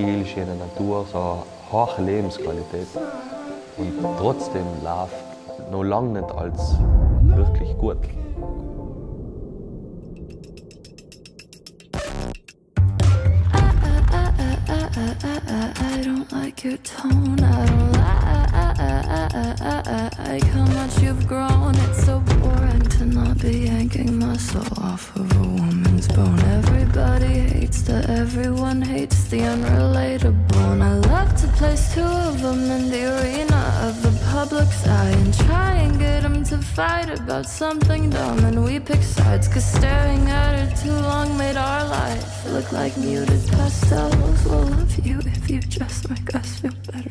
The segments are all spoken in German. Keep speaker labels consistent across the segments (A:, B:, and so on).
A: viel schöne Natur, so eine hohe Lebensqualität. Und trotzdem läuft noch lange nicht als wirklich gut.
B: I don't like your tone. I don't like how much you've grown. It's so boring to not be yanking my soul off of a woman's bone. Everybody hates the everyone hates the unrelatable. And I love to place two of them in the arena of the public's eye and try and get them to fight about something dumb. And we pick sides, cause staring at it too long made our life look like muted pastels. We'll love you if you just make us feel better.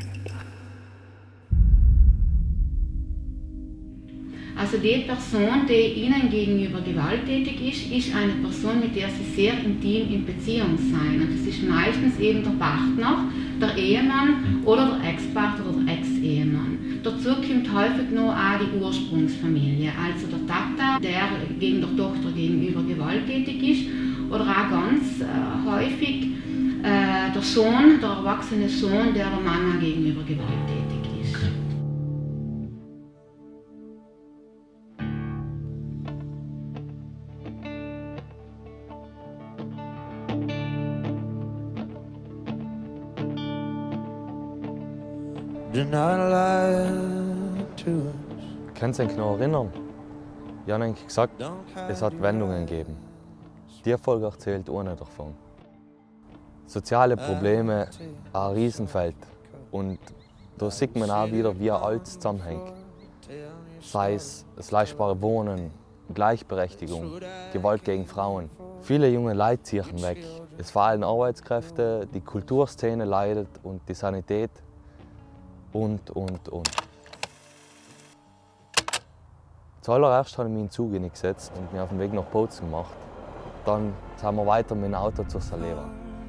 C: Also die Person, die Ihnen gegenüber gewalttätig ist eine Person, mit der Sie sehr intim in Beziehung sein. Und das ist meistens eben der Partner, der Ehemann oder der Ex-Partner oder der Ex-Ehemann. Dazu kommt häufig noch auch die Ursprungsfamilie, also der Tata, der gegen der Tochter gegenüber gewalttätig ist, oder auch ganz häufig der Sohn, der erwachsene Sohn, der Mama gegenüber gewalttätig ist.
A: Kannst du dich noch erinnern? Ich habe eigentlich gesagt, es hat Wendungen gegeben. Die Folge erzählt eine davon. Soziale Probleme, ein Riesenfeld. Und da sieht man auch wieder, wie alles zusammenhängt. Sei es das leistbare Wohnen, Gleichberechtigung, Gewalt gegen Frauen. Viele junge Leute ziehen weg. Es fehlen Arbeitskräfte, die Kulturszene leidet und die Sanität und. Zuallererst habe ich mich in den Zug hineingesetzt und mich auf den Weg nach Bozen gemacht. Dann sind wir weiter mit dem Auto zur Saleva.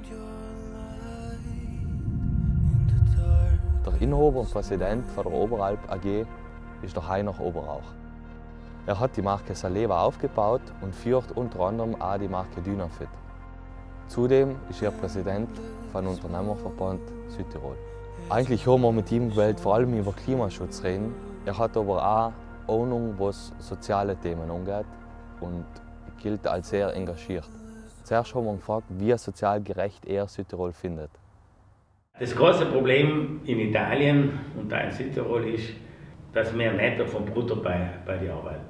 A: Der Inhaber und Präsident von der Oberalp AG ist der Heinrich Oberrauch. Er hat die Marke Saleva aufgebaut und führt unter anderem auch die Marke Dynafit. Zudem ist er Präsident vom Unternehmerverband Südtirol. Eigentlich haben wir mit ihm gewählt, vor allem über Klimaschutz reden. Er hat aber auch Ahnung, was soziale Themen angeht und gilt als sehr engagiert. Zuerst haben wir gefragt, wie sozial gerecht er Südtirol findet.
D: Das große Problem in Italien und auch in Südtirol ist, dass mehr Netto vom Brutto bei der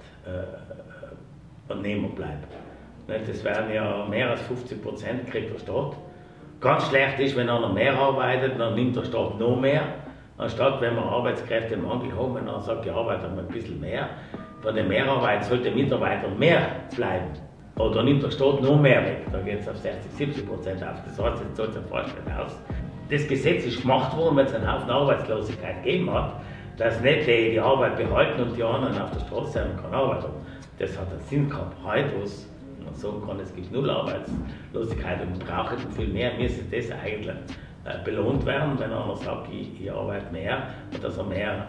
D: Arbeitnehmer bleibt. Das werden ja mehr als 50% kriegt der Staat. Ganz schlecht ist, wenn einer mehr arbeitet, dann nimmt der Staat noch mehr. Anstatt wenn wir Arbeitskräfte im Mangel haben, dann sagt die Arbeiter ein bisschen mehr. Von der Mehrarbeit sollte der Mitarbeiter mehr bleiben. Oder nimmt der Staat noch mehr weg. Da geht es auf 60–70% auf. Das heißt, jetzt zahlt es fast nicht aus. Das Gesetz ist gemacht worden, weil es einen Haufen Arbeitslosigkeit gegeben hat, dass nicht die Arbeit behalten und die anderen auf der Straße sein und keine Arbeit haben. Das hat einen Sinn gehabt. Heute, wo man sagen kann, es gibt null Arbeitslosigkeit und man braucht viel mehr, müsste das eigentlich belohnt werden, wenn einer sagt, ich arbeite mehr und dass er mehr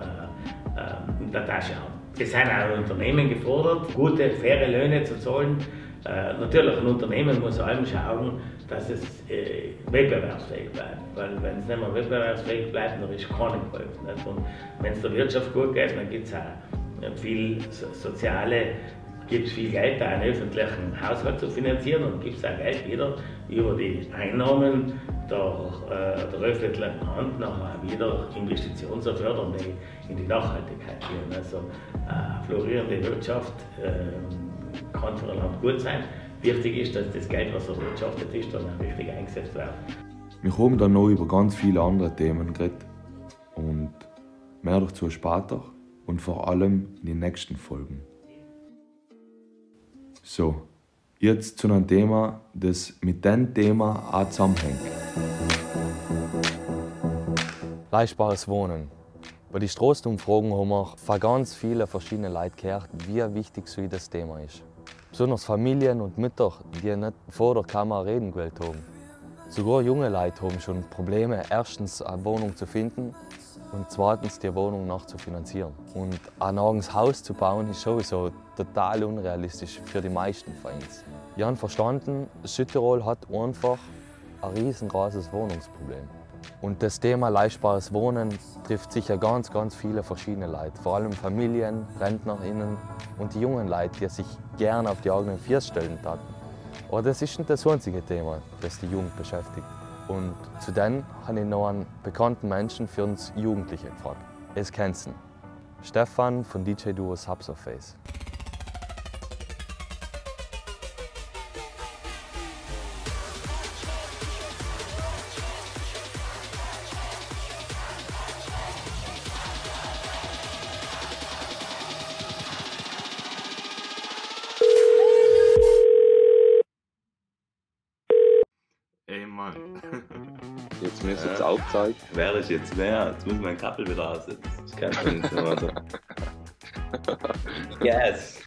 D: in der Tasche hat. Es sind auch Unternehmen gefordert, gute, faire Löhne zu zahlen. Natürlich, ein Unternehmen muss allem schauen, dass es wettbewerbsfähig bleibt. Weil wenn es nicht mehr wettbewerbsfähig bleibt, dann ist keinem geholfen. Und wenn es der Wirtschaft gut geht, dann gibt es auch viel soziale, gibt es viel Geld, einen öffentlichen Haushalt zu finanzieren und gibt es auch Geld wieder über die Einnahmen der öffentlichen Hand nachher wieder Investitionen zu fördern, die in die Nachhaltigkeit gehen. Also florierende Wirtschaft kann für ein Land gut sein. Wichtig ist, dass das Geld, was erwirtschaftet ist, dann auch richtig eingesetzt wird.
E: Wir haben dann noch über ganz viele andere Themen geredet und mehr dazu später und vor allem in den nächsten Folgen. So, jetzt zu einem Thema, das mit diesem Thema auch zusammenhängt.
A: Leistbares Wohnen. Bei den Straßenumfragen haben wir von ganz vielen verschiedenen Leuten gehört, wie wichtig so das Thema ist. Besonders Familien und Mütter, die nicht vor der Kamera reden gewählt haben. Sogar junge Leute haben schon Probleme, erstens eine Wohnung zu finden und zweitens die Wohnung nachzufinanzieren. Und ein eigenes Haus zu bauen ist sowieso total unrealistisch für die meisten von uns. Ich habe verstanden, Südtirol hat einfach ein riesengroßes Wohnungsproblem. Und das Thema leistbares Wohnen trifft sicher ganz viele verschiedene Leute. Vor allem Familien, RentnerInnen und die jungen Leute, die sich gerne auf die eigenen Vier stellen taten. Aber das ist nicht das einzige Thema, das die Jugend beschäftigt. Und zu denen habe ich noch einen bekannten Menschen für uns Jugendliche gefragt. Es kennt ihn. Stefan von DJ-Duo Subsurface.
E: Ey Mann.
F: Jetzt mir ist jetzt aufgezeigt.
G: Wer ist jetzt wer? Jetzt muss ich mein Kappel wieder aussetzen. Ich kann es nicht mehr so. Yes!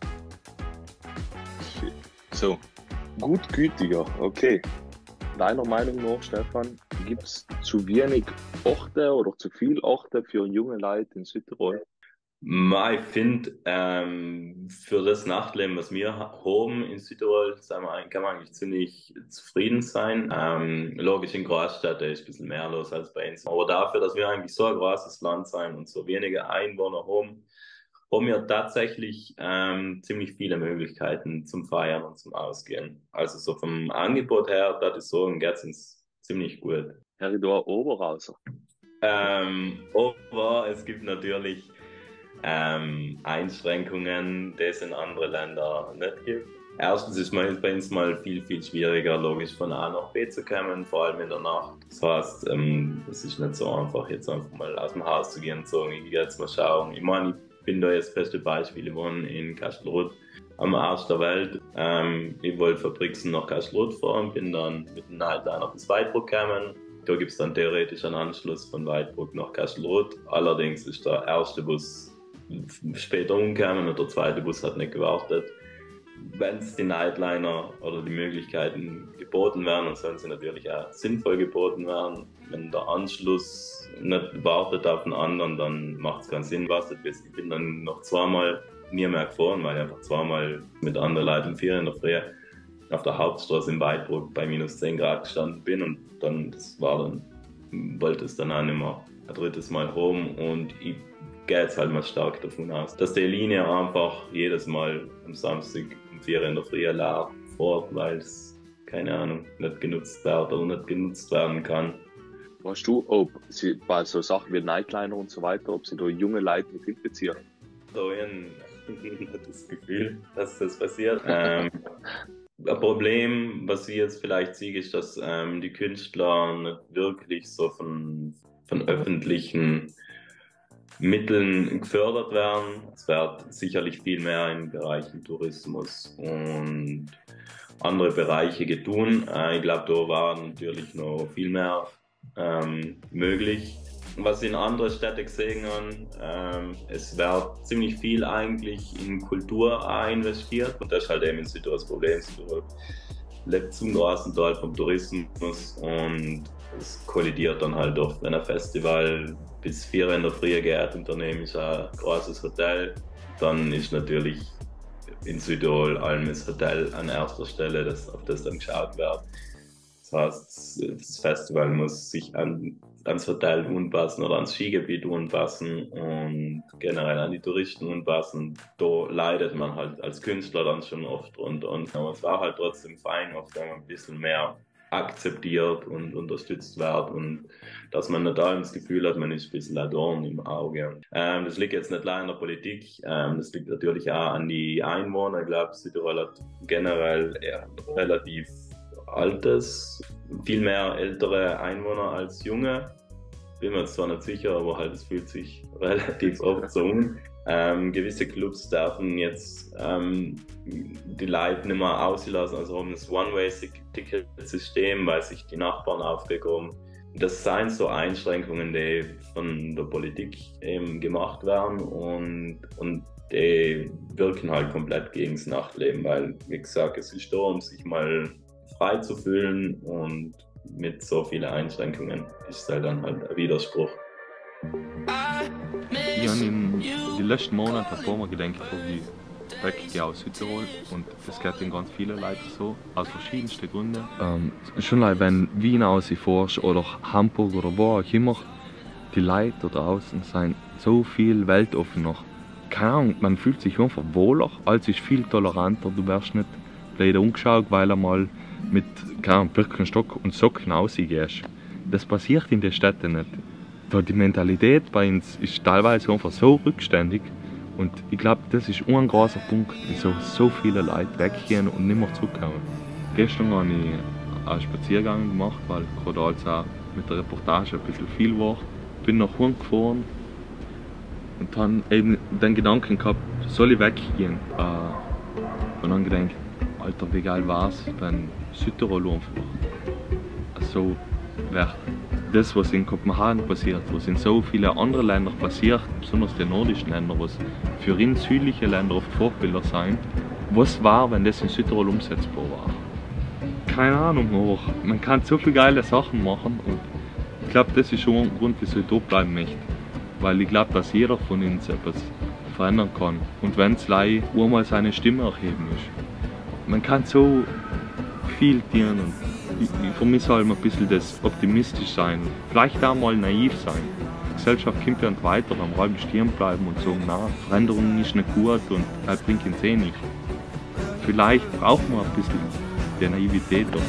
F: So, gutgütiger, okay. Deiner Meinung nach, Stefan, gibt es zu wenig Orte oder zu viele Orte für junge Leute in Südtirol?
G: Ich finde, für das Nachtleben, was wir haben in Südtirol, kann man eigentlich ziemlich zufrieden sein. Logisch, in Großstädten ist ein bisschen mehr los als bei uns. Aber dafür, dass wir eigentlich so ein großes Land sein und so wenige Einwohner haben wir tatsächlich ziemlich viele Möglichkeiten zum Feiern und zum Ausgehen. Also so vom Angebot her, das ist so, geht es uns ziemlich gut.
F: Herridor Oberhauser.
G: Aber es gibt natürlich Einschränkungen, die es in anderen Ländern nicht gibt. Erstens ist es bei uns mal viel schwieriger, logisch von A nach B zu kommen, vor allem in der Nacht. Das heißt, es ist nicht so einfach, jetzt einfach mal aus dem Haus zu gehen und so, ich gehe jetzt mal schauen. Ich meine, ich bin da jetzt das beste Beispiel, ich wohne in Kastelruth am Arsch der Welt. Ich wollte von Brixen nach Kastelruth fahren, bin dann mit dem Nightliner bis Weitbruck gekommen. Da gibt es dann theoretisch einen Anschluss von Weitbruck nach Kastelruth. Allerdings ist der erste Bus später umgekommen und der zweite Bus hat nicht gewartet. Wenn es die Nightliner oder die Möglichkeiten geboten werden, dann sollen sie natürlich auch sinnvoll geboten werden. Wenn der Anschluss nicht wartet auf den anderen, dann macht es keinen Sinn, was das ist. Ich bin dann noch zweimal nie mehr gefahren, weil ich einfach zweimal mit anderen Leuten um 4 in der Früh auf der Hauptstraße in Weitbruck bei minus 10 Grad gestanden bin und dann, wollte es dann auch nicht mehr ein drittes Mal rum und ich gehe jetzt halt mal stark davon aus, dass die Linie einfach jedes Mal am Samstag um 4 in der Früh leer fährt, weil es, keine Ahnung, nicht genutzt wird oder nicht genutzt werden kann.
F: Weißt du, ob sie bei so Sachen wie Nightliner und so weiter, ob sie da junge Leute mit einbeziehen?
G: Da habe ich das Gefühl, dass das passiert. Ein Problem, was ich jetzt vielleicht sehe, ist, dass die Künstler nicht wirklich so von öffentlichen Mitteln gefördert werden. Es wird sicherlich viel mehr in Bereichen Tourismus und andere Bereiche getun. Ich glaube, da war natürlich noch viel mehr möglich. Was in anderen Städten gesehen habe, es wird ziemlich viel eigentlich in Kultur investiert und das ist halt eben in Südtirol das Problem. Südtirol lebt zum großen Teil vom Tourismus und es kollidiert dann halt oft, wenn ein Festival bis 4 in der Früh geht und daneben ist ein großes Hotel, dann ist natürlich in Südtirol allem das Hotel an erster Stelle, auf das dann geschaut wird. Das heißt, das Festival muss sich ans Hotel anpassen oder ans Skigebiet anpassen und generell an die Touristen anpassen. Da leidet man halt als Künstler dann schon oft drunter. Aber es war halt trotzdem fein, oft wenn man ein bisschen mehr akzeptiert und unterstützt wird und dass man nicht da das Gefühl hat, man ist ein bisschen ein Dorn im Auge. Das liegt jetzt nicht allein an der Politik, das liegt natürlich auch an die Einwohner. Ich glaube, Südtirol hat generell relativ altes, viel mehr ältere Einwohner als junge. Bin mir jetzt zwar nicht sicher, aber halt es fühlt sich relativ oft so an. Gewisse Clubs dürfen jetzt die Leute nicht mehr auslassen, also haben das One-Way-Ticket-System, weil sich die Nachbarn aufregen. Das sind so Einschränkungen, die von der Politik eben gemacht werden und die wirken halt komplett gegen das Nachtleben, weil, wie gesagt, es ist da, um sich mal frei zu fühlen und mit so vielen Einschränkungen ist es halt dann halt ein Widerspruch.
E: Ich habe in den letzten Monaten ein paar Mal gedacht, ob ich weggehe aus Südtirol und das geht in ganz vielen Leuten so, aus verschiedensten Gründen. Schon wenn Wien ausfährst oder Hamburg oder wo auch immer, die Leute da draußen sind so viel weltoffener. Keine Ahnung, man fühlt sich einfach wohler, alles ist viel toleranter, du wirst nicht blöd umgeschaut, weil er mal mit Birkenstock und Socken rausgehst. Das passiert in den Städten nicht. Die Mentalität bei uns ist teilweise einfach so rückständig und ich glaube, das ist ein großer Punkt, wieso so viele Leute weggehen und nicht mehr zurückkommen. Gestern habe ich einen Spaziergang gemacht, weil gerade als auch mit der Reportage ein bisschen viel war. Bin nach Hause gefahren und habe eben den Gedanken gehabt, soll ich weggehen? Und dann gedacht, Alter, wie geil war es, wenn Südtirol einfach so wird. Das, was in Kopenhagen passiert, was in so vielen anderen Ländern passiert, besonders die nordischen Länder, was für uns südliche Länder oft Vorbilder sind, was war, wenn das in Südtirol umsetzbar war? Keine Ahnung, aber man kann so viele geile Sachen machen und ich glaube, das ist schon ein Grund, wieso ich da bleiben möchte. Weil ich glaube, dass jeder von uns etwas verändern kann. Und wenn es einmal seine Stimme erheben ist. Man kann so viel tun und ich vermisse halt ein bisschen das optimistisch sein. Vielleicht auch mal naiv sein. Die Gesellschaft kommt ja nicht weiter, am Raum stehen bleiben und sagen, na, Veränderung ist nicht gut und das bringt uns eh nicht. Vielleicht braucht man ein bisschen die Naivität dort.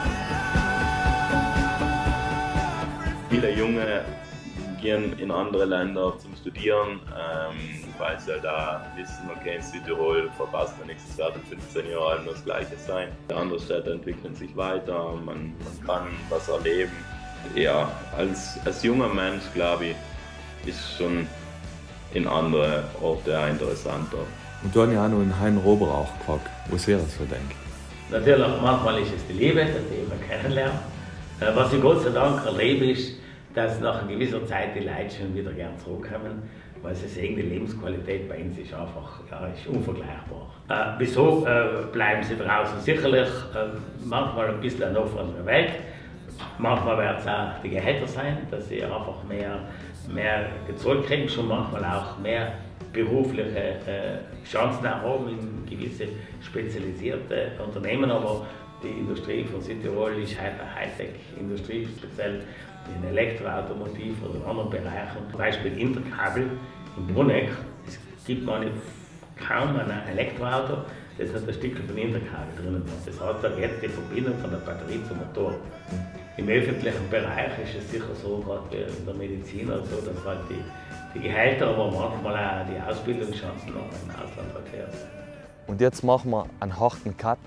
G: Viele Junge gehen in andere Länder zum Studieren, weil sie da wissen, okay, in Südtirol verpasst man nichts, es werden 15 Jahre allem das Gleiche sein. Andere Städte entwickeln sich weiter, man kann was erleben. Ja, als junger Mensch, glaube ich, ist schon in andere Orte auch interessanter.
E: Und dann habe ich auch noch einen Hein Rober auch gefragt, was er so denkt.
D: Natürlich, manchmal ist es die Liebe, dass ich immer kennenlerne. Was ich Gott sei Dank erlebe, ist, dass nach einer gewissen Zeit die Leute schon wieder gern zurückkommen, weil sie sehen, die Lebensqualität bei uns ist einfach ist unvergleichbar. Wieso bleiben sie draußen? Sicherlich manchmal ein bisschen ein offener Weg. Manchmal werden es auch die Gehälter sein, dass sie einfach mehr gezahlt kriegen, schon manchmal auch mehr berufliche Chancen haben in gewisse spezialisierte Unternehmen. Aber die Industrie von Südtirol ist halt eine Hightech-Industrie, speziell in Elektroautomotiv oder in anderen Bereichen. Zum Beispiel Interkabel in Bruneck. Es gibt kaum ein Elektroauto, das nicht ein Stück von Interkabel drinnen hat. Das hat da jetzt die Verbindung von der Batterie zum Motor. Im öffentlichen Bereich ist es sicher so, gerade in der Medizin oder so, dass halt die Gehälter, aber manchmal auch die Ausbildungschancen noch im Ausland verkehrt sind.
A: Und jetzt machen wir einen harten Cut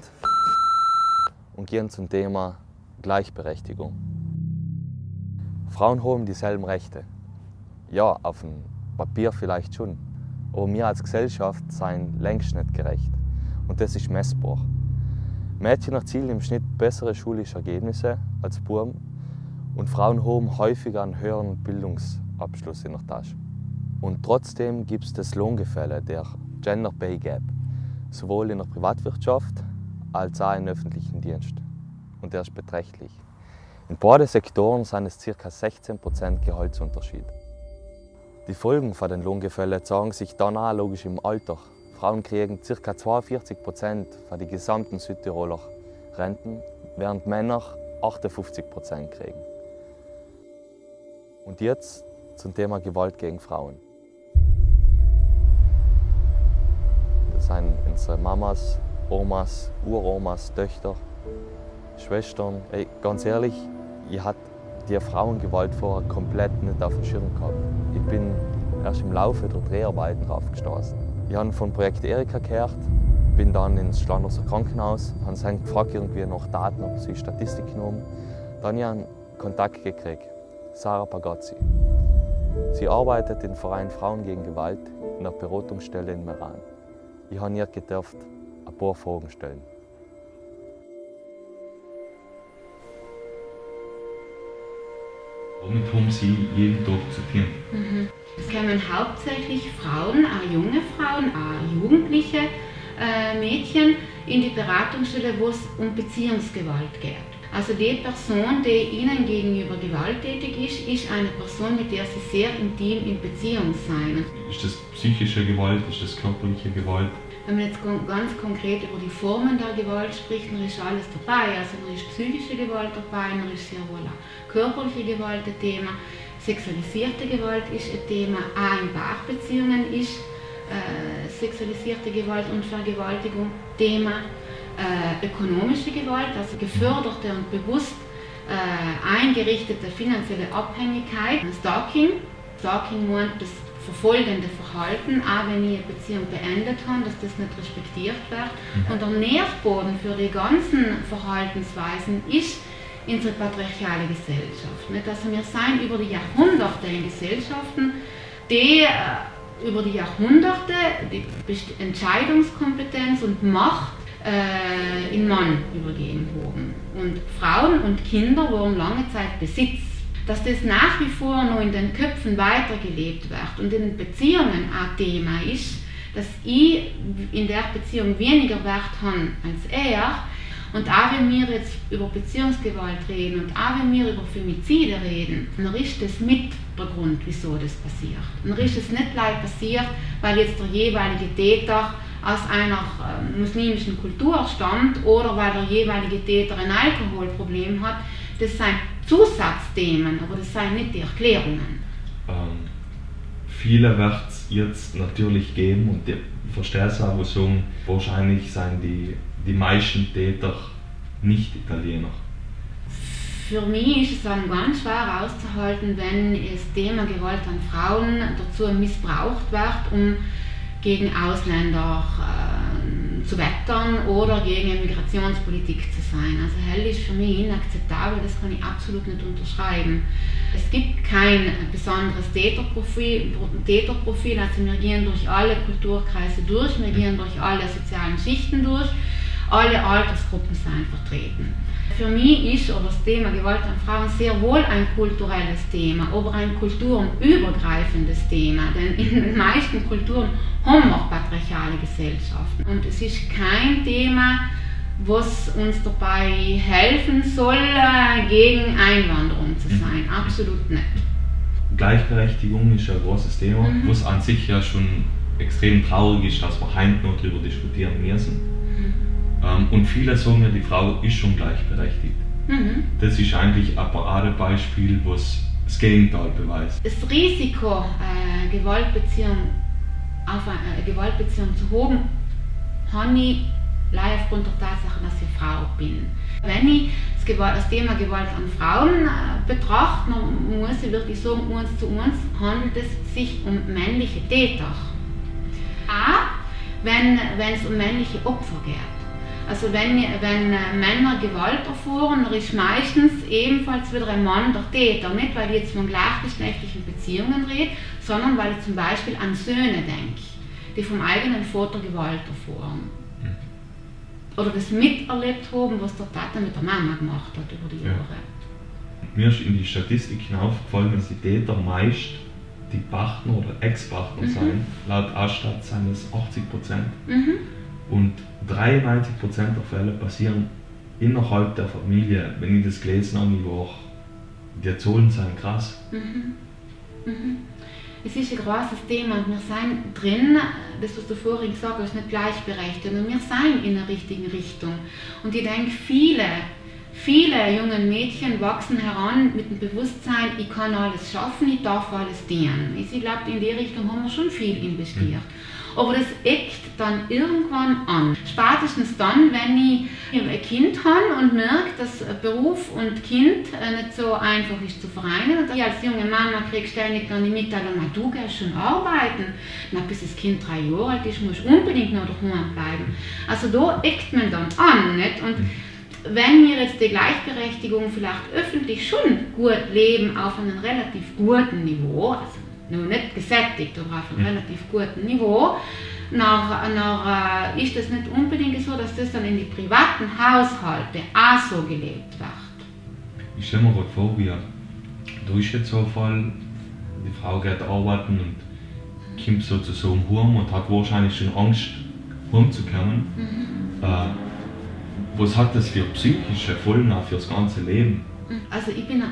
A: und gehen zum Thema Gleichberechtigung. Frauen haben dieselben Rechte. Ja, auf dem Papier vielleicht schon. Aber wir als Gesellschaft sind längst nicht gerecht. Und das ist messbar. Mädchen erzielen im Schnitt bessere schulische Ergebnisse als Buben und Frauen haben häufiger einen höheren Bildungsabschluss in der Tasche. Und trotzdem gibt es das Lohngefälle, der Gender Pay Gap, sowohl in der Privatwirtschaft als auch im öffentlichen Dienst. Und der ist beträchtlich. In beiden Sektoren sind es ca. 16% Gehaltsunterschied. Die Folgen von den Lohngefällen zeigen sich dann auch logisch im Alter. Frauen kriegen ca. 42% von den gesamten Südtiroler Renten, während Männer 58% kriegen. Und jetzt zum Thema Gewalt gegen Frauen. Das sind unsere Mamas, Omas, Uromas, Töchter, Schwestern. Ey, ganz ehrlich, ich hatte die Frauengewalt vorher komplett nicht auf dem Schirm gehabt. Ich bin erst im Laufe der Dreharbeiten drauf gestoßen. Ich habe von Projekt Erika gehört, bin dann ins Schlandorfer Krankenhaus, habe sie gefragt irgendwie nach Daten, ob sie Statistik genommen. Dann habe ich einen Kontakt gekriegt, Sarah Pagazzi. Sie arbeitet im Verein Frauen gegen Gewalt in der Beratungsstelle in Meran. Ich habe ihr gedurft ein paar Fragen stellen.
E: Womit haben Sie jeden Tag zu tun?
C: Es kommen hauptsächlich Frauen, auch junge Frauen, auch jugendliche Mädchen in die Beratungsstelle, wo es um Beziehungsgewalt geht. Also die Person, die ihnen gegenüber gewalttätig ist eine Person, mit der sie sehr intim in Beziehung sein.
E: Ist das psychische Gewalt, ist das körperliche Gewalt?
C: Wenn man jetzt ganz konkret über die Formen der Gewalt spricht, dann ist alles dabei. Also dann ist psychische Gewalt dabei, dann ist sehr wohl auch körperliche Gewalt ein Thema, sexualisierte Gewalt ist ein Thema, auch in Paarbeziehungen ist sexualisierte Gewalt und Vergewaltigung Thema, ökonomische Gewalt, also geförderte und bewusst eingerichtete finanzielle Abhängigkeit, Stalking. Stalking meint das verfolgende Verhalten, auch wenn ich eine Beziehung beendet habe, dass das nicht respektiert wird. Und der Nährboden für die ganzen Verhaltensweisen ist unsere patriarchale Gesellschaft. Also wir sind über die Jahrhunderte in Gesellschaften, die über die Jahrhunderte die Entscheidungskompetenz und Macht in Mann übergeben haben. Und Frauen und Kinder waren lange Zeit Besitz. Dass das nach wie vor noch in den Köpfen weitergelebt wird und in den Beziehungen ein Thema ist, dass ich in der Beziehung weniger Wert habe als er. Und auch wenn wir jetzt über Beziehungsgewalt reden und auch wenn wir über Femizide reden, dann ist das mit der Grund, wieso das passiert. Dann ist es nicht gleich passiert, weil jetzt der jeweilige Täter aus einer muslimischen Kultur stammt oder weil der jeweilige Täter ein Alkoholproblem hat. Das sind Zusatzthemen, aber das sind nicht die Erklärungen.
H: Viele wird es jetzt natürlich geben und ich verstehe es auch, sagen, wahrscheinlich sind die meisten Täter nicht Italiener.
C: Für mich ist es dann ganz schwer auszuhalten, wenn das Thema Gewalt an Frauen dazu missbraucht wird, um gegen Ausländer zu wettern oder gegen eine Migrationspolitik zu sein. Also hell ist für mich inakzeptabel, das kann ich absolut nicht unterschreiben. Es gibt kein besonderes Täterprofil, also wir gehen durch alle Kulturkreise durch, wir gehen durch alle sozialen Schichten durch, alle Altersgruppen sind vertreten. Für mich ist aber das Thema Gewalt an Frauen sehr wohl ein kulturelles Thema, aber ein kulturenübergreifendes Thema, denn in den meisten Kulturen haben wir patriarchale Gesellschaften. Und es ist kein Thema, was uns dabei helfen soll, gegen Einwanderung zu sein. Absolut nicht.
H: Gleichberechtigung ist ein großes Thema, was an sich ja schon extrem traurig ist, dass wir heute noch darüber diskutieren müssen. Und viele sagen ja, die Frau ist schon gleichberechtigt. Das ist eigentlich ein Paradebeispiel, was das Gegenteil beweist.
C: Das Risiko, Gewaltbeziehung zu haben, habe ich leider aufgrund der Tatsache, dass ich Frau bin. Wenn ich das Thema Gewalt an Frauen betrachte, dann muss ich wirklich sagen, uns zu uns handelt es sich um männliche Täter. Auch wenn es um männliche Opfer geht. Also wenn Männer Gewalt erfahren, dann ist meistens ebenfalls wieder ein Mann der Täter. Nicht, weil ich jetzt von gleichgeschlechtlichen Beziehungen rede, sondern weil ich zum Beispiel an Söhne denke, die vom eigenen Vater Gewalt erfahren. Oder das miterlebt haben, was der Vater mit der Mama gemacht hat über die Jahre.
H: Mir ist in die Statistik hinaufgefallen, dass die Täter meist die Partner oder Ex-Partner sein. Laut Austat sind es 80%. Und 93% der Fälle passieren innerhalb der Familie. Wenn ich das gelesen habe, die Zahlen sind krass.
C: Es ist ein großes Thema und wir sind drin, das was du vorhin gesagt hast, ist nicht gleichberechtigt, und wir sind in der richtigen Richtung. Und ich denke, viele junge Mädchen wachsen heran mit dem Bewusstsein, ich kann alles schaffen, ich darf alles dienen. Ich glaube, in die Richtung haben wir schon viel investiert. Aber das eckt dann irgendwann an. Spätestens dann, wenn ich ein Kind habe und merke, dass Beruf und Kind nicht so einfach ist zu vereinen. Und ich als junge Mama kriege ständig dann die Mitteilung, du gehst schon arbeiten. Na, bis das Kind 3 Jahre alt ist, musst du unbedingt noch daheim bleiben. Also da eckt man dann an. Nicht? Und wenn wir jetzt die Gleichberechtigung vielleicht öffentlich schon gut leben, auf einem relativ guten Niveau, also noch nicht gesättigt, aber auf einem relativ guten Niveau, ist es nicht unbedingt so, dass das dann in die privaten Haushalte auch so gelebt wird.
H: Ich stelle mir gerade vor, wie da ist jetzt so ein Fall, die Frau geht arbeiten und kommt sozusagen heim und hat wahrscheinlich schon Angst, heimzukommen. Was hat das für psychische Folgen auch für das ganze Leben?
C: Also ich bin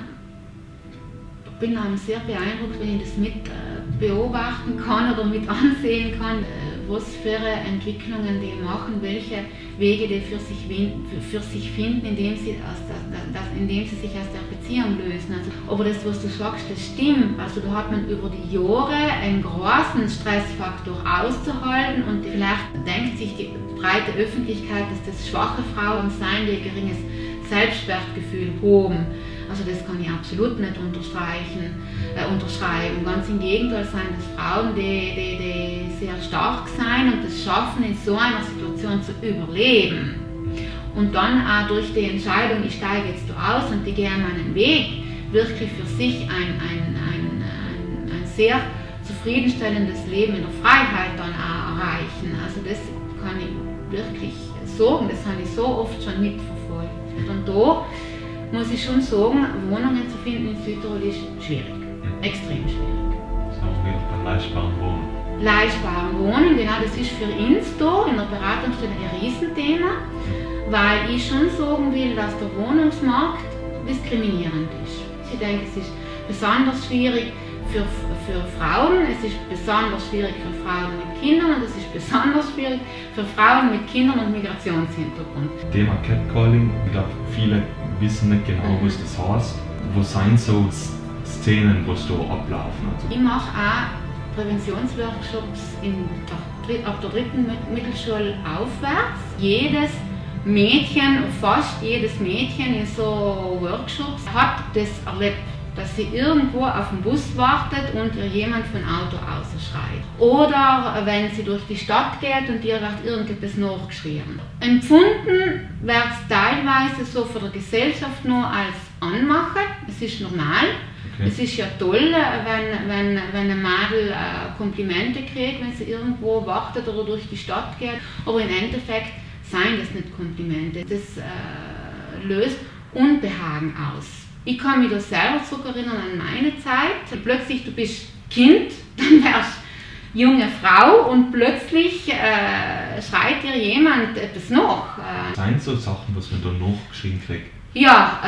C: sehr beeindruckt, wenn ich das mit beobachten kann oder mit ansehen kann, was für Entwicklungen die machen, welche Wege die für sich finden, indem sie sich aus der Beziehung lösen. Also, aber das, was du sagst, das stimmt. Also da hat man über die Jahre einen großen Stressfaktor auszuhalten und vielleicht denkt sich die breite Öffentlichkeit, dass das schwache Frauen seien, die ein geringes Selbstwertgefühl haben. Also das kann ich absolut nicht unterschreiben. Ganz im Gegenteil sind das Frauen, die sehr stark sind und es schaffen, in so einer Situation zu überleben. Und dann auch durch die Entscheidung, ich steige jetzt da aus und ich gehe meinen Weg, wirklich für sich ein sehr zufriedenstellendes Leben in der Freiheit dann auch erreichen. Also das kann ich wirklich sagen, das habe ich so oft schon mitverfolgt. Und da muss ich schon sagen, Wohnungen zu finden in Südtirol ist schwierig. Extrem schwierig.
H: Das ist auch wieder bei leistbaren Wohnungen.
C: Leistbaren Wohnen, genau, das ist für uns da in der Beratungsstelle ein Riesenthema, weil ich schon sagen will, dass der Wohnungsmarkt diskriminierend ist. Ich denke, es ist besonders schwierig für Frauen, es ist besonders schwierig für Frauen mit Kindern und es ist besonders schwierig für Frauen mit Kindern und Migrationshintergrund.
H: Thema Catcalling, ich glaube, viele wissen nicht genau, was das heißt. Was sind so Szenen, was da ablaufen? Also
C: ich mache auch Präventionsworkshops ab der 3. Mittelschule aufwärts. Jedes Mädchen, fast jedes Mädchen in so Workshops hat das erlebt, dass sie irgendwo auf den Bus wartet und ihr jemand von Auto ausschreit. Oder wenn sie durch die Stadt geht und ihr wird irgendetwas nachgeschrieben. Empfunden wird es teilweise so von der Gesellschaft nur als Anmache. Es ist normal. Okay. Es ist ja toll, wenn ein Mädel Komplimente kriegt, wenn sie irgendwo wartet oder durch die Stadt geht. Aber im Endeffekt seien das nicht Komplimente. Das löst Unbehagen aus. Ich kann mich da selber zurückerinnern an meine Zeit. Plötzlich, du bist Kind, dann wärst du junge Frau und plötzlich schreit dir jemand etwas nach.
H: Sind so Sachen, was man da nachgeschrieben kriegt?
C: Ja,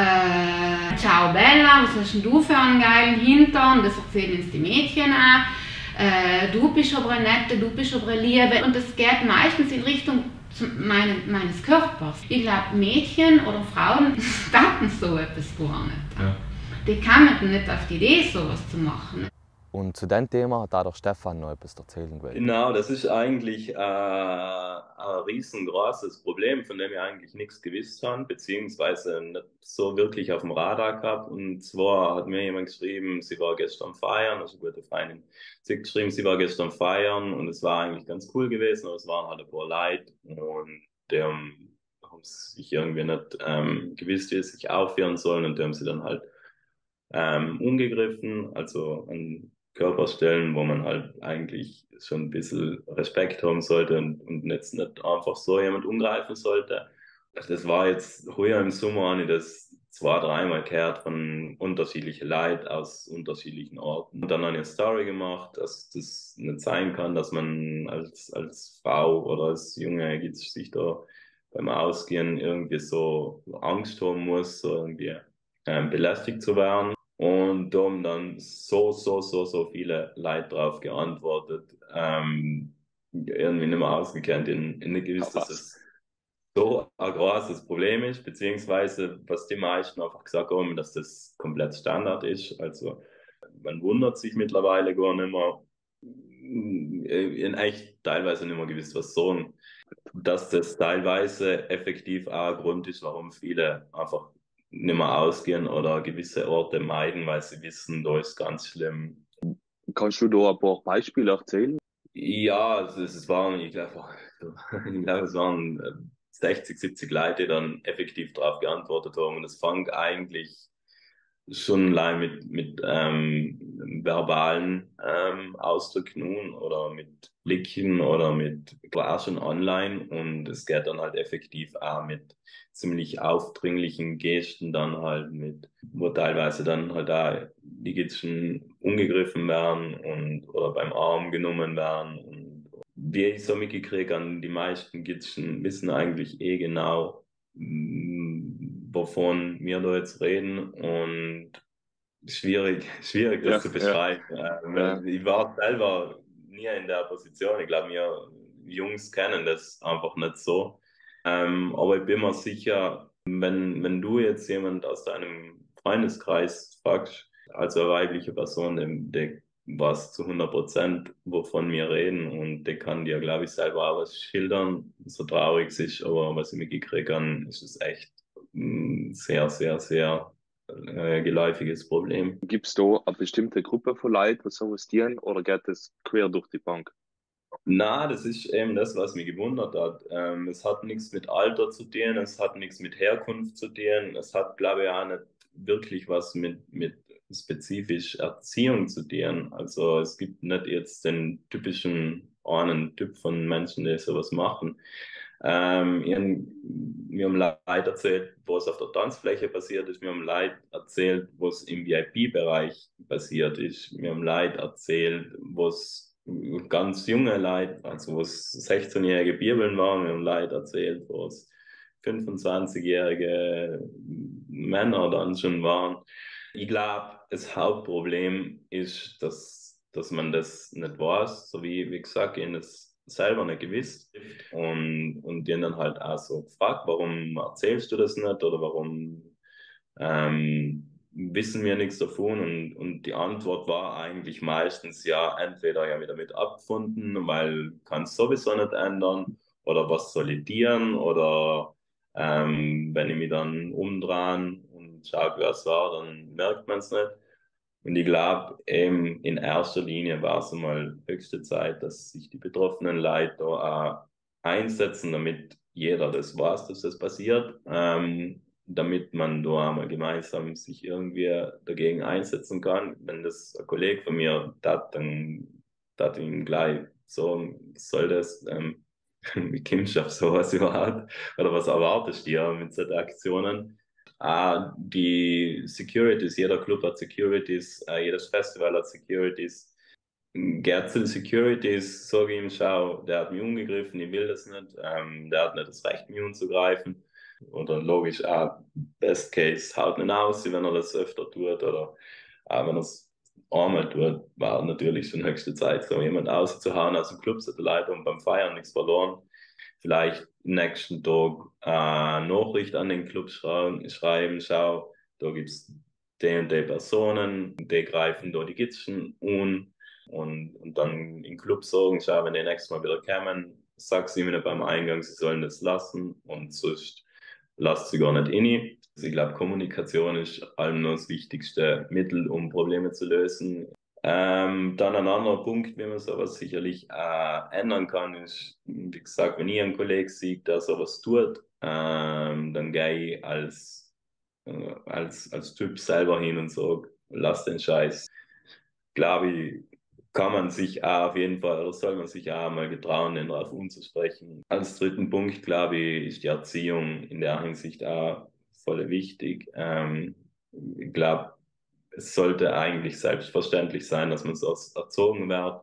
C: ciao Bella, was hast denn du für einen geilen Hintern? Das erzählen uns die Mädchen auch. Du bist aber eine Nette, du bist aber eine Liebe. Und das geht meistens in Richtung meines Körpers. Ich glaube, Mädchen oder Frauen dachten so etwas gar nicht.
H: Ja.
C: Die kamen nicht auf die Idee, sowas zu machen.
A: Und zu dem Thema hat auch der Stefan noch etwas erzählen wollen.
G: Genau, das ist eigentlich ein riesengroßes Problem, von dem wir eigentlich nichts gewusst haben, beziehungsweise nicht so wirklich auf dem Radar gehabt. Und zwar hat mir jemand geschrieben, sie war gestern feiern, also eine gute Freundin. Sie hat geschrieben, sie war gestern feiern und es war eigentlich ganz cool gewesen, aber es waren halt ein paar Leute und die haben sich irgendwie nicht gewusst, wie sie sich aufführen sollen und die haben sie dann halt umgegriffen, also an Körperstellen, wo man halt eigentlich schon ein bisschen Respekt haben sollte und jetzt nicht einfach so jemand umgreifen sollte. Das war jetzt heuer im Sommer, habe ich das 2-3 Mal gehört von unterschiedlichen Leuten aus unterschiedlichen Orten. Und dann habe ich eine Story gemacht, dass das nicht sein kann, dass man als Frau oder als Junge sich da beim Ausgehen irgendwie so Angst haben muss, so irgendwie belästigt zu werden. Und da haben dann so viele Leute drauf geantwortet, irgendwie nicht mehr ausgekannt, in nicht gewusst, dass es so ein großes Problem ist, beziehungsweise was die meisten einfach gesagt haben, dass das komplett Standard ist. Also man wundert sich mittlerweile gar nicht mehr, in echt teilweise nicht mehr gewusst, was sagen, dass das teilweise effektiv auch ein Grund ist, warum viele einfach nicht mehr ausgehen oder gewisse Orte meiden, weil sie wissen, da ist ganz schlimm.
F: Kannst du da ein paar Beispiele erzählen?
G: Ja, also es waren, ich glaube, es waren 60, 70 Leute, die dann effektiv darauf geantwortet haben. Und es fängt eigentlich schon allein mit verbalen Ausdrücken oder mit Blicken oder mit klar schon online. Und es geht dann halt effektiv auch mit ziemlich aufdringlichen Gesten dann halt mit, wo teilweise dann halt da die Gitschen umgegriffen werden oder beim Arm genommen werden. Und wie ich so mitgekriegt habe, die meisten Gitschen wissen eigentlich genau, wovon wir da jetzt reden, und schwierig das zu beschreiben. Ich war selber nie in der Position. Ich glaube, wir Jungs kennen das einfach nicht so. Aber ich bin mir sicher, wenn du jetzt jemand aus deinem Freundeskreis fragst, also eine weibliche Person, der weiß zu 100%, wovon wir reden, und der kann dir, glaube ich, selber auch was schildern, so traurig es ist, aber was ich mitgekriegt habe, ist es echt ein sehr, sehr, sehr geläufiges Problem.
F: Gibt es da eine bestimmte Gruppe von Leuten, die sowas tun, oder geht das quer durch die Bank?
G: Na, das ist eben das, was mich gewundert hat. Es hat nichts mit Alter zu tun, es hat nichts mit Herkunft zu tun, es hat, glaube ich, auch nicht wirklich was mit spezifisch Erziehung zu tun. Also es gibt nicht jetzt den typischen einen Typ von Menschen, die sowas machen. Wir haben Leute erzählt, was auf der Tanzfläche passiert ist. Wir haben Leute erzählt, was im VIP-Bereich passiert ist. Wir haben Leute erzählt, was ganz junge Leute, also was 16-jährige Bibeln waren. Wir haben Leute erzählt, was 25-jährige Männer dann schon waren. Ich glaube, das Hauptproblem ist, dass man das nicht weiß, so wie gesagt, ich das selber nicht gewusst, und die dann halt auch so gefragt, warum erzählst du das nicht, oder warum wissen wir nichts davon, und die Antwort war eigentlich meistens ja, entweder ja wieder mit abgefunden, weil kann es sowieso nicht ändern, oder was soll ich dienen, oder wenn ich mich dann umdrehe und schaue, wer es war, dann merkt man es nicht. Und ich glaube, eben in erster Linie war es einmal höchste Zeit, dass sich die betroffenen Leute da auch einsetzen, damit jeder das weiß, dass das passiert, damit man da einmal gemeinsam sich irgendwie dagegen einsetzen kann. Wenn das ein Kollege von mir tat, dann tat ihm gleich so, soll das, wie kommst du auf sowas überhaupt? Oder was erwartest du dir mit solchen Aktionen? Die Securities, jeder Club hat Securities, jedes Festival hat Securities. Geht zu den Securities, sage ich ihm, schau, der hat mich umgegriffen, ich will das nicht, der hat nicht das Recht, mich umzugreifen. Oder logisch, Best Case, haut nicht aus, wenn er das öfter tut, oder wenn er es einmal tut, war natürlich schon höchste Zeit, so jemand auszuhauen aus dem Club, so die Leute haben beim Feiern nichts verloren. Vielleicht nächsten Tag Nachricht an den Club schreiben, schau, da gibt es die und die Personen, die greifen da die Gitschen an, und dann im Club sagen, schau, wenn die nächstes Mal wieder kommen, sag sie mir beim Eingang, sie sollen das lassen, und sonst lasst sie gar nicht rein. Also ich glaube, Kommunikation ist allem noch das wichtigste Mittel, um Probleme zu lösen. Dann ein anderer Punkt, wie man sowas sicherlich ändern kann, ist, wie gesagt, wenn ich einen Kollegen sehe, der sowas tut, dann gehe ich als Typ selber hin und sage, lass den Scheiß. Glaube ich, kann man sich auch auf jeden Fall, oder soll man sich auch mal getrauen, den darauf umzusprechen. Als dritten Punkt, glaube ich, ist die Erziehung in der Hinsicht auch voll wichtig. Ich glaube, es sollte eigentlich selbstverständlich sein, dass man so erzogen wird,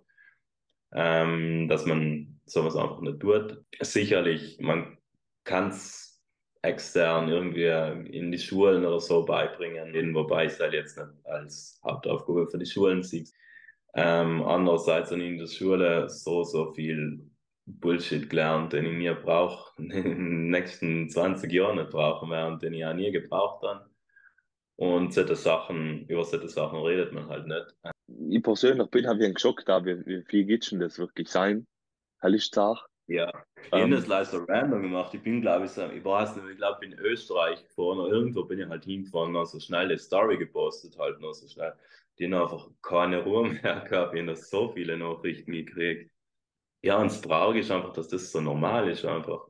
G: dass man sowas einfach nicht tut. Sicherlich, man kann es extern irgendwie in die Schulen oder so beibringen, wobei ich es halt jetzt nicht als Hauptaufgabe für die Schulen sehe. Andererseits habe ich in der Schule so viel Bullshit gelernt, den ich nie brauche, in den nächsten 20 Jahren nicht brauchen werde und den ich auch nie gebraucht habe. Und über solche Sachen redet man halt nicht.
F: Ich persönlich bin ein wenig geschockt, wie viel gibt denn das wirklich sein? Ehrlich gesagt.
G: Ja, ich habe das leider so random gemacht. Ich bin, glaube ich, ich glaube in Österreich gefahren, oder irgendwo bin ich halt hingefahren, noch so schnell die Story gepostet, halt noch so schnell. Die haben einfach keine Ruhe mehr gehabt, ich habe so viele Nachrichten gekriegt. Ja, und das Traurige ist einfach, dass das so normal ist einfach.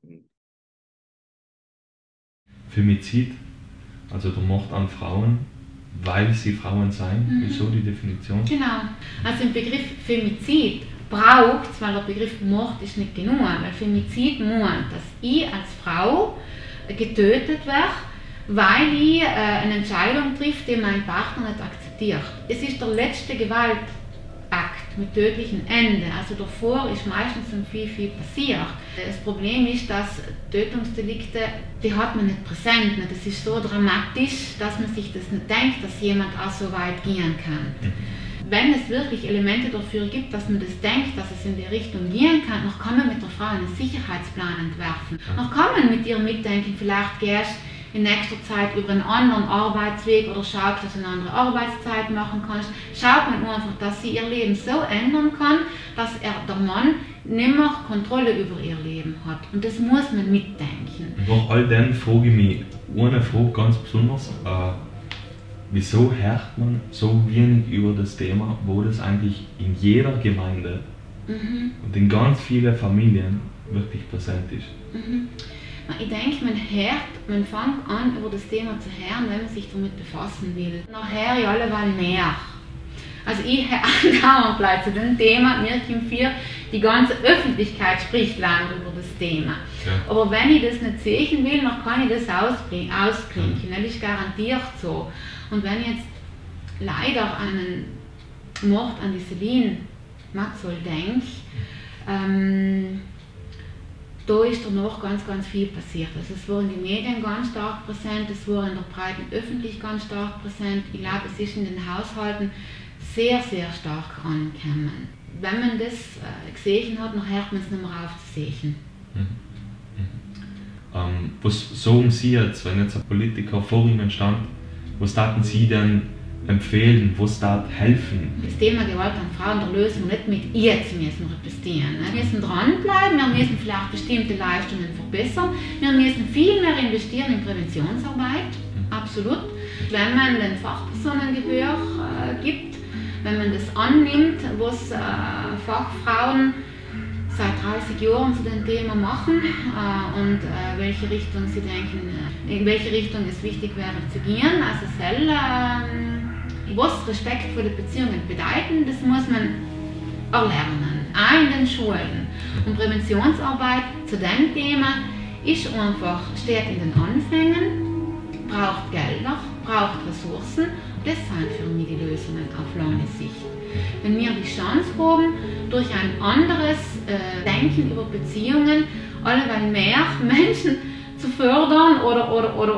H: Femizid, also der Mord an Frauen, weil sie Frauen seien, wieso die Definition?
C: Genau, also im Begriff Femizid braucht es, weil der Begriff Mord ist nicht genug, weil Femizid meint, dass ich als Frau getötet werde, weil ich eine Entscheidung trifft, die mein Partner nicht akzeptiert. Es ist der letzte Gewaltakt mit tödlichem Ende, also davor ist meistens schon viel passiert. Das Problem ist, dass Tötungsdelikte, die hat man nicht präsent. Das ist so dramatisch, dass man sich das nicht denkt, dass jemand auch so weit gehen kann. Wenn es wirklich Elemente dafür gibt, dass man das denkt, dass es in die Richtung gehen kann, dann kann man mit der Frau einen Sicherheitsplan entwerfen. Dann kann man mit ihr mitdenken, vielleicht gehst in nächster Zeit über einen anderen Arbeitsweg oder schaut, dass du eine andere Arbeitszeit machen kannst. Schaut man einfach, dass sie ihr Leben so ändern kann, dass der Mann nicht mehr Kontrolle über ihr Leben hat. Und das muss man mitdenken.
H: Nach all dem frage ich mich eine Frage ganz besonders. Wieso hört man so wenig über das Thema, wo das eigentlich in jeder Gemeinde und in ganz vielen Familien wirklich präsent ist?
C: Ich denke, man fängt an, über das Thema zu hören, wenn man sich damit befassen will. Nachher ja alleweil mehr. Also ich höre gleich zu dem Thema, mir kommt viel, die ganze Öffentlichkeit spricht lange über das Thema. Ja. Aber wenn ich das nicht sehen will, dann kann ich das ausklinken. Das ist garantiert so. Und wenn ich jetzt leider an einen Mord an die Celine Matzoll denke, da ist danach ganz viel passiert. Also es war in den Medien ganz stark präsent, es war in der breiten Öffentlichkeit ganz stark präsent. Ich glaube, es ist in den Haushalten sehr stark angekommen. Wenn man das gesehen hat, dann hört man es nicht mehr auf zu sehen.
H: Was sagen Sie jetzt, wenn jetzt ein Politiker vor Ihnen stand, was taten Sie denn empfehlen, was tat helfen?
C: Das Thema Gewalt an Frauen, da lösen wir nicht mit jetzt müssen wir etwas tun. Wir müssen dranbleiben, wir müssen vielleicht bestimmte Leistungen verbessern, wir müssen viel mehr investieren in Präventionsarbeit, absolut. Wenn man den Fachpersonen Gehör gibt, wenn man das annimmt, was Fachfrauen seit 30 Jahren zu dem Thema machen und welche Richtung sie denken, in welche Richtung es wichtig wäre zu gehen. Also was respektvolle Beziehungen bedeuten, das muss man erlernen, auch in den Schulen. Und Präventionsarbeit zu dem Thema ist einfach, steht in den Anfängen, braucht Gelder, braucht Ressourcen. Das sind für mich die Lösungen auf lange Sicht. Wenn wir die Chance haben, durch ein anderes Denken über Beziehungen alleweil mehr Menschen zu fördern oder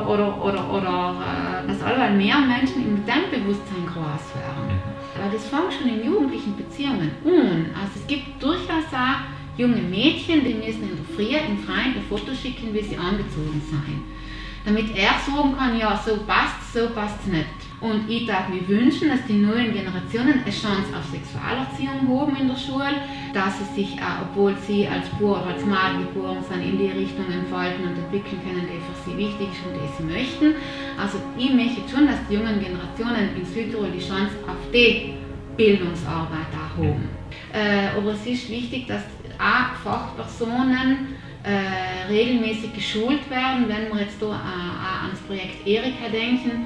C: dass alleweil mehr Menschen im Bewusstsein groß werden. Weil das fängt schon in jugendlichen Beziehungen an. Also es gibt durchaus auch junge Mädchen, die müssen in der Früh im Freien ein Foto schicken, wie sie angezogen sind. Damit er sagen kann, ja, so passt es nicht. Und ich darf mir wünschen, dass die neuen Generationen eine Chance auf Sexualerziehung haben in der Schule, dass sie sich, obwohl sie als Bub oder als Mädel geboren sind, in die Richtung entfalten und entwickeln können, die für sie wichtig ist und die sie möchten. Also ich möchte schon, dass die jungen Generationen in Südtirol die Chance auf die Bildungsarbeit auch haben. Aber es ist wichtig, dass auch Fachpersonen regelmäßig geschult werden, wenn wir jetzt hier ans Projekt Erika denken.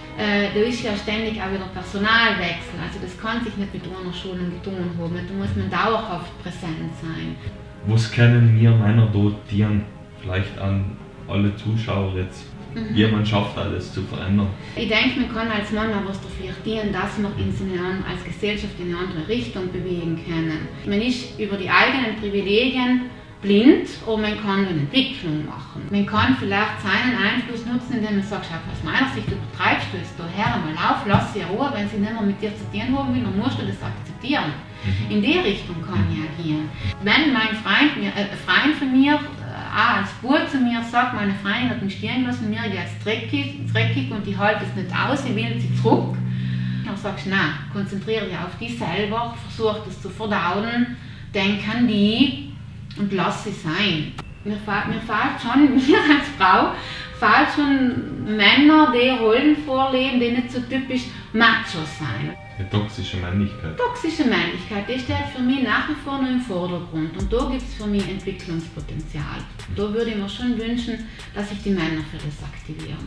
C: Da ist ja ständig auch wieder Personalwechsel, also das kann sich nicht mit einer Schulung getan haben, da muss man dauerhaft präsent sein.
H: Was können wir Männer dort dienen, vielleicht an alle Zuschauer jetzt, wie man schafft, alles zu verändern?
C: Ich denke, man kann als Mann auch was dafür dienen, dass wir uns als Gesellschaft in eine andere Richtung bewegen können. Man ist über die eigenen Privilegien blind, oder man kann eine Entwicklung machen. Man kann vielleicht seinen Einfluss nutzen, indem man sagt, schau, aus meiner Sicht übertreibst du es, da her einmal auf, lass sie in Ruhe, wenn sie nicht mehr mit dir zu tun haben will, dann musst du das akzeptieren. In die Richtung kann ich agieren. Wenn mein Freund, ein Freund von mir, auch als Bub zu mir sagt, meine Freundin hat mich stehen lassen, mir geht es dreckig und ich halte es nicht aus, ich will sie zurück. Dann sagst du, nein, konzentriere dich auf dich selber, versuch das zu verdauen, denk an die, und lass sie sein. Mir fehlt schon, mir als Frau, fehlt schon Männer, die Rollen vorleben, die nicht so typisch macho sind.
H: Die toxische Männlichkeit.
C: Toxische Männlichkeit, die steht für mich nach wie vor noch im Vordergrund. Und da gibt es für mich Entwicklungspotenzial. Da würde ich mir schon wünschen, dass sich die Männer für das aktivieren.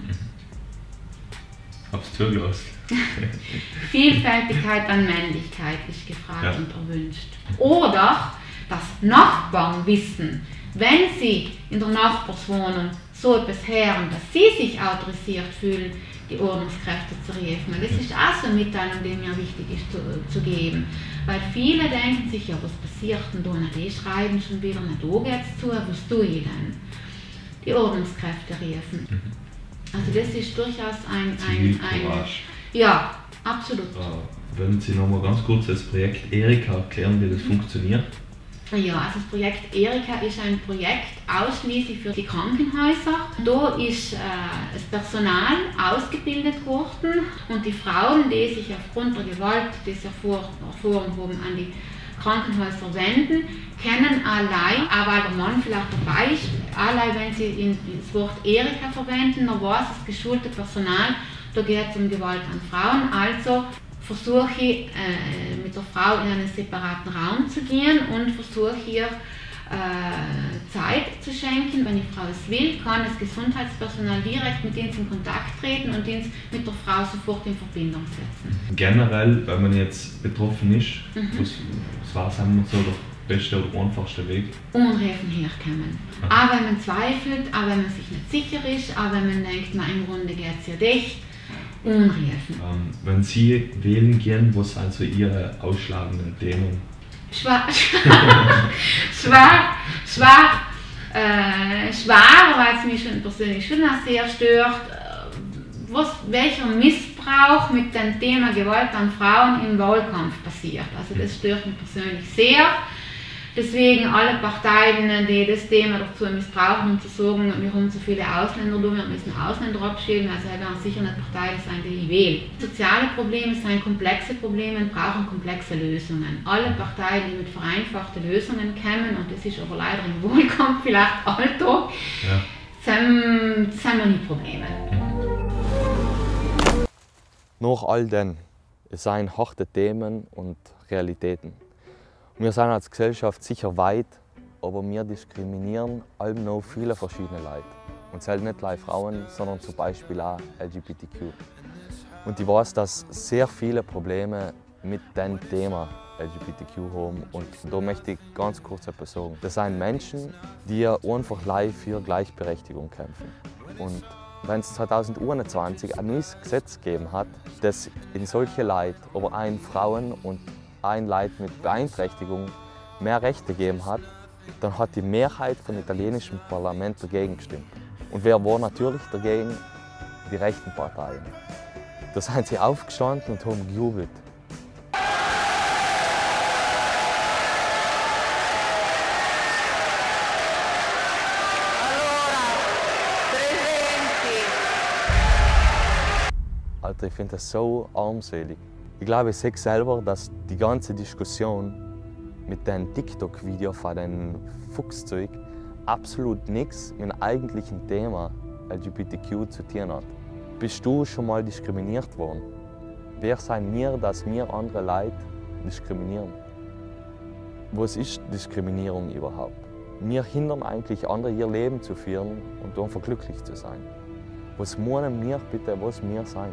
H: Hab's zugelassen.
C: Vielfältigkeit an Männlichkeit ist gefragt und erwünscht. Oder dass Nachbarn wissen, wenn sie in der Nachbarswohnung so etwas hören, dass sie sich autorisiert fühlen, die Ordnungskräfte zu rufen. Das ist auch so eine Mitteilung, die mir wichtig ist zu geben. Weil viele denken sich, ja, was passiert denn da? Na, die schreiben schon wieder, na, da geht's zu, was tue ich denn? Die Ordnungskräfte rufen. Also das ist durchaus Ja, absolut.
H: Würden Sie noch mal ganz kurz das Projekt Erika erklären, wie das funktioniert?
C: Ja, also das Projekt Erika ist ein Projekt ausschließlich für die Krankenhäuser. Da ist das Personal ausgebildet worden und die Frauen, die sich aufgrund der Gewalt, die sie erfahren haben, an die Krankenhäuser wenden, können allein, auch weil der Mann vielleicht dabei ist, allein wenn sie das Wort Erika verwenden, dann weiß das geschulte Personal, da geht es um Gewalt an Frauen. Also versuche ich mit der Frau in einen separaten Raum zu gehen und versuche ihr Zeit zu schenken. Wenn die Frau es will, kann das Gesundheitspersonal direkt mit ihnen in Kontakt treten und ihn mit der Frau sofort in Verbindung setzen.
H: Generell, wenn man jetzt betroffen ist, was war sagen wir so der beste oder einfachste Weg?
C: Hilfen herkommen. Auch wenn man zweifelt, auch wenn man sich nicht sicher ist, auch wenn man denkt, na, im Grunde geht es ja dich. Umhelfen.
H: Wenn Sie wählen gehen, was sind so Ihre ausschlagenden Themen?
C: Schwer, weil es mich schon persönlich schon auch sehr stört, welcher Missbrauch mit dem Thema Gewalt an Frauen im Wahlkampf passiert. Also das stört mich persönlich sehr. Deswegen alle Parteien, die das Thema dazu missbrauchen, um zu sagen, wir haben so viele Ausländer, wir müssen Ausländer abschieben, also wir werden sicher nicht Parteien sein, die ich wähle. Soziale Probleme sind komplexe Probleme und brauchen komplexe Lösungen. Alle Parteien, die mit vereinfachten Lösungen kommen, und das ist aber leider im Wahlkampf vielleicht Alltag, sind wir nie Probleme.
A: Nach all den, es seien harte Themen und Realitäten. Wir sind als Gesellschaft sicher weit, aber wir diskriminieren allem noch viele verschiedene Leute. Und zählt nicht nur Frauen, sondern zum Beispiel auch LGBTQ. Und ich weiß, dass sehr viele Probleme mit dem Thema LGBTQ haben. Und da möchte ich ganz kurz etwas sagen. Das sind Menschen, die einfach live für Gleichberechtigung kämpfen. Und wenn es 2021 ein neues Gesetz gegeben hat, das in solche Leute, aber auch Frauen und Leute mit Beeinträchtigung mehr Rechte gegeben hat, dann hat die Mehrheit vom italienischen Parlament dagegen gestimmt. Und wer war natürlich dagegen? Die rechten Parteien. Da sind sie aufgestanden und haben gejubelt. Alter, ich finde das so armselig. Ich glaube, ich sehe selber, dass die ganze Diskussion mit dem TikTok-Video von dem Fuchszeug absolut nichts mit dem eigentlichen Thema LGBTQ zu tun hat. Bist du schon mal diskriminiert worden? Wer sind wir, dass wir andere Leute diskriminieren? Was ist Diskriminierung überhaupt? Wir hindern eigentlich andere, ihr Leben zu führen und einfach glücklich zu sein. Was meinen wir bitte, was wir sein?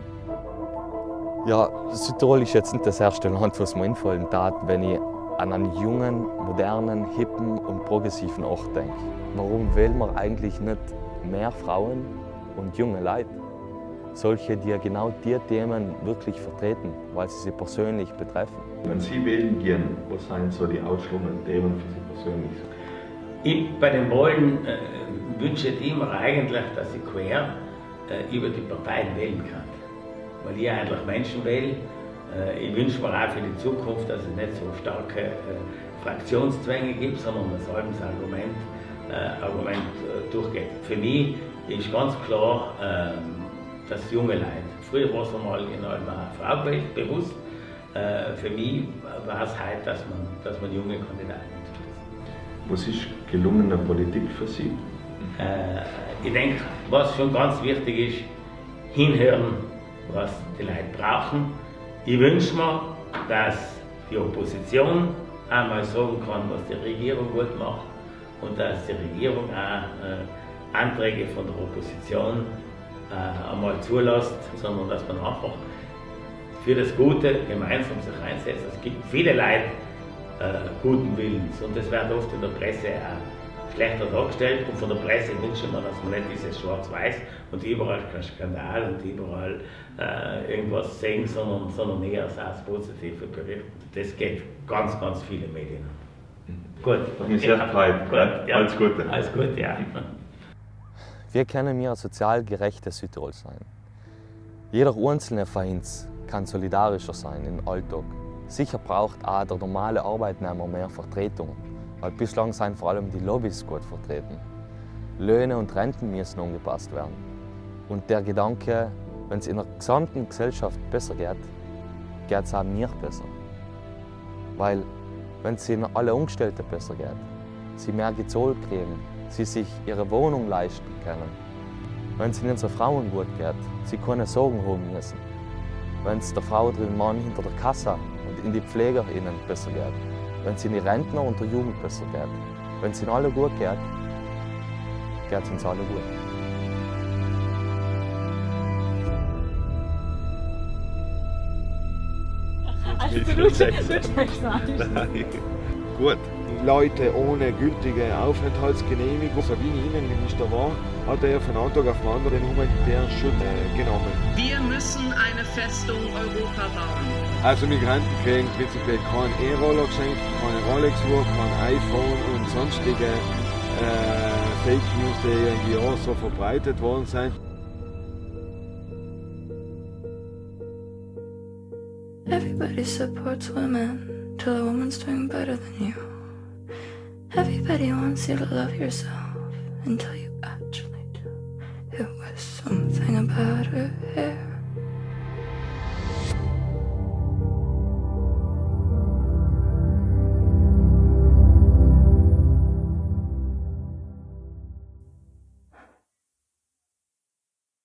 A: Ja, Südtirol ist jetzt nicht das erste Land, was mir einfallen tat, wenn ich an einen jungen, modernen, hippen und progressiven Ort denke. Warum wählen wir eigentlich nicht mehr Frauen und junge Leute? Solche, die genau die Themen wirklich vertreten, weil sie persönlich betreffen.
H: Wenn Sie wählen gehen, was sind so die ausschlagenden Themen für Sie persönlich?
D: Bei den Wahlen wünsche ich immer eigentlich, dass ich quer über die Parteien wählen kann. Weil ich eigentlich Menschen wähle. Ich wünsche mir auch für die Zukunft, dass es nicht so starke Fraktionszwänge gibt, sondern dass das Argument durchgeht. Für mich ist ganz klar, dass junge Leute, früher war es einmal in einer Frauenwelt bewusst, für mich war es heute, dass man junge Kandidaten unterstützt.
H: Was ist gelungene Politik für Sie?
D: Ich denke, was schon ganz wichtig ist, hinhören, was die Leute brauchen. Ich wünsche mir, dass die Opposition einmal sagen kann, was die Regierung gut macht und dass die Regierung auch Anträge von der Opposition einmal zulässt, sondern dass man einfach für das Gute gemeinsam sich einsetzt. Es gibt viele Leute guten Willens und das wird oft in der Presse auch schlechter dargestellt, und von der Presse wünsche ich mir, dass man nicht dieses Schwarz-Weiß und überall kein Skandal und überall irgendwas sehen, sondern eher das Positive berichten. Das geht ganz, ganz viele Medien. Gut.
H: Hat mich sehr gefreut.
D: Ja.
H: Alles Gute.
D: Alles gut, ja.
A: Wie können wir ein sozial gerechtes Südtirol sein? Jeder einzelne von uns kann solidarischer sein im Alltag. Sicher braucht auch der normale Arbeitnehmer mehr Vertretung, weil bislang sind vor allem die Lobbys gut vertreten. Löhne und Renten müssen angepasst werden. Und der Gedanke, wenn es in der gesamten Gesellschaft besser geht, geht es auch mir besser. Weil, wenn es ihnen alle Angestellten besser geht, sie mehr gezahlt kriegen, sie sich ihre Wohnung leisten können. Wenn es unseren Frauen gut geht, sie keine Sorgen haben müssen. Wenn es der Frau oder dem Mann hinter der Kasse und in die PflegerInnen besser geht. Wenn es in die Rentner und der Jugend besser geht. Wenn es ihnen alle gut geht, geht es uns alle gut.
I: Gut. Leute ohne gültige Aufenthaltsgenehmigung, so wie ich Innenminister war, hat er von einem Tag auf den anderen den humanitären Schutz genommen.
J: Wir müssen eine Festung Europa bauen.
I: Also Migranten kriegen prinzipiell keinen E-Roller geschenkt, keine Rolex-Uhr, kein iPhone und sonstige Fake News, die irgendwie auch so verbreitet worden sind.
B: Everybody supports women till a woman's doing better than you. Everybody wants you to love yourself until you actually do. It was something about her